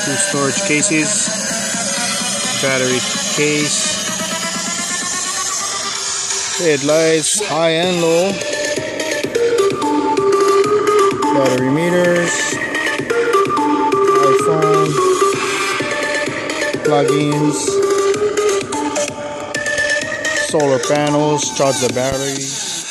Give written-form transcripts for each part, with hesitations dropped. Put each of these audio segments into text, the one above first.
Two storage cases, battery case, headlights, high and low, battery meters, iPhone, plugins, solar panels, charge the batteries,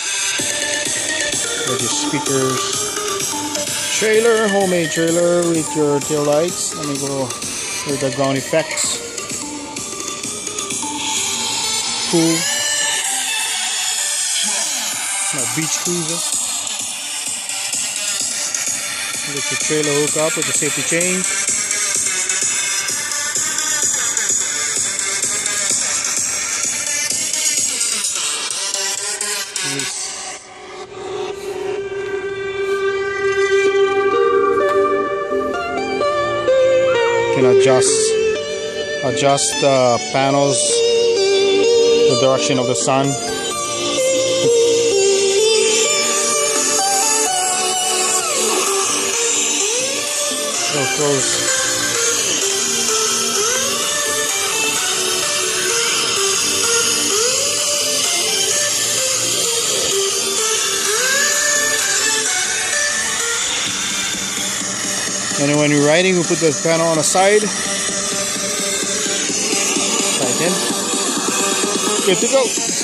your speakers, trailer, homemade trailer with your tail lights. Let me go with the ground effects. Cool. My beach cruiser. Get your trailer hook up with the safety chain. You can adjust the panels, the direction of the sun. So close. And when you're riding, we put the panel on the side. Tighten. Good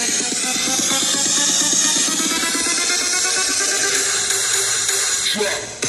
to go.